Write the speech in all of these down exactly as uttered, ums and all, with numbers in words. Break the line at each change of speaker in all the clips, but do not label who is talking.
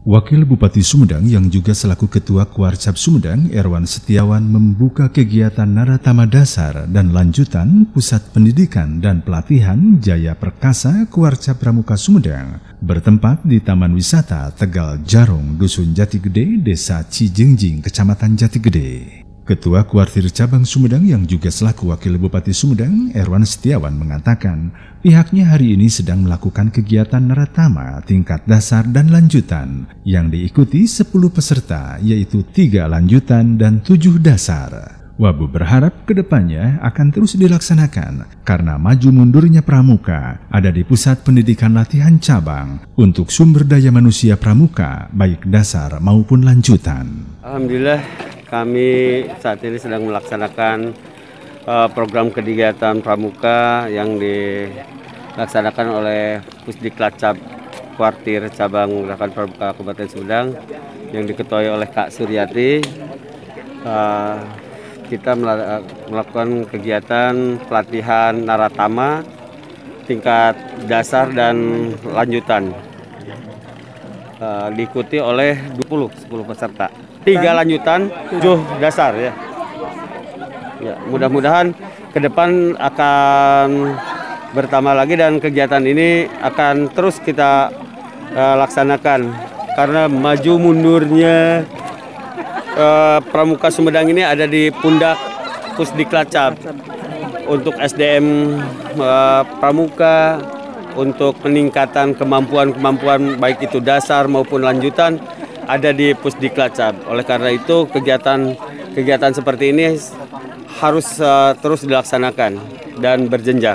Wakil Bupati Sumedang yang juga selaku Ketua Kuarcap Sumedang, Erwan Setiawan, membuka kegiatan Naratama Dasar dan Lanjutan Pusat Pendidikan dan Pelatihan Jaya Perkasa Kuarcap Pramuka Sumedang bertempat di Taman Wisata Tegal Jarong, Dusun Jatigede, Desa Cijengjing, Kecamatan Jatigede. Ketua Kuartir Cabang Sumedang yang juga selaku Wakil Bupati Sumedang, Erwan Setiawan, mengatakan pihaknya hari ini sedang melakukan kegiatan Naratama tingkat dasar dan lanjutan yang diikuti sepuluh peserta, yaitu tiga lanjutan dan tujuh dasar. Wabu berharap kedepannya akan terus dilaksanakan karena maju mundurnya pramuka ada di Pusat Pendidikan Latihan Cabang untuk sumber daya manusia pramuka baik dasar maupun lanjutan.
Alhamdulillah, kami saat ini sedang melaksanakan uh, program kegiatan pramuka yang dilaksanakan oleh Pusdiklacab Kuartir Cabang Gerakan Pramuka Kabupaten Sumedang yang diketuai oleh Kak Suryati. Uh, kita melakukan kegiatan pelatihan Naratama tingkat dasar dan lanjutan. Uh, diikuti oleh dua puluh, sepuluh peserta. Tiga lanjutan, tujuh dasar ya. Ya, mudah-mudahan ke depan akan bertambah lagi dan kegiatan ini akan terus kita uh, laksanakan karena maju mundurnya uh, Pramuka Sumedang ini ada di pundak Pusdiklacab untuk S D M uh, pramuka, untuk peningkatan kemampuan-kemampuan baik itu dasar maupun lanjutan ada di Pusdiklacab. Oleh karena itu kegiatan kegiatan seperti ini harus uh, terus dilaksanakan dan berjenjang.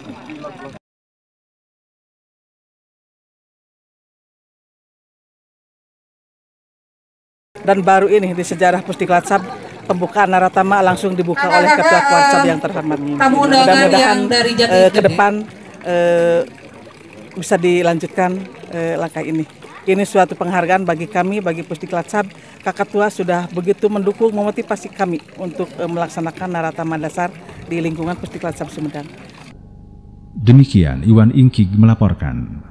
Dan baru ini di sejarah Pusdiklacab pembukaan Naratama langsung dibuka oleh Ketua Kuarcap yang terhormat. Mudah-mudahan uh, ke depan uh, bisa dilanjutkan uh, langkah ini. Ini suatu penghargaan bagi kami, bagi Pusdiklacab. Kakak tua sudah begitu mendukung, memotivasi kami untuk uh, melaksanakan Naratama Dasar di lingkungan Pusdiklacab Sumedang.
Demikian Iwan Ingkig melaporkan.